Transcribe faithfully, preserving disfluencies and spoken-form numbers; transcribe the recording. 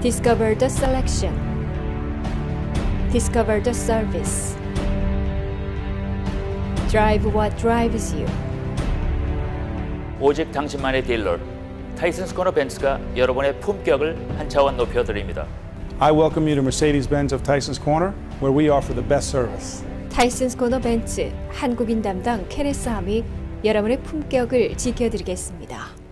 Discover the selection. Discover the service. Drive what drives you. 오직 당신만의 딜러 타이슨스 코너 벤츠가 여러분의 품격을 한 차원 높여드립니다. I welcome you to Mercedes-Benz of Tyson's Corner, where we offer the best service. 타이슨스 코너 벤츠 한국인 담당 케네스 함이 여러분의 품격을 지켜드리겠습니다.